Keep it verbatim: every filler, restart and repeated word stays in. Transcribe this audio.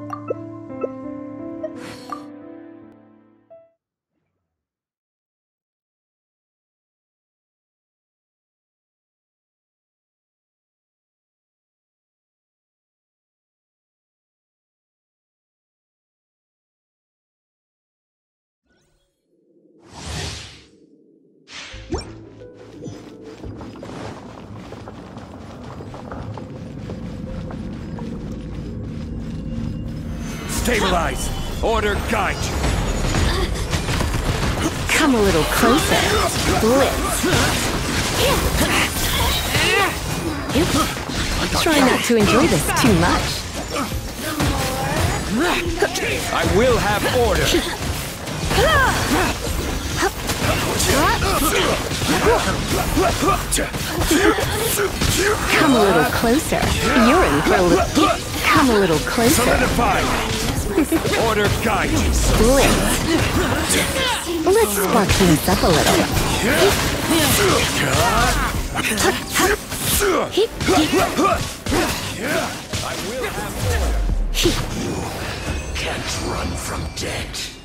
Stabilize! Order guide you! Come a little closer. Blitz. Try not to enjoy this too much. I will have order! Come a little closer. You're in for a little... Come a little closer. Solidify! Order guide you! Blitz. Let's spark things up a little. I will have order! You can't run from death.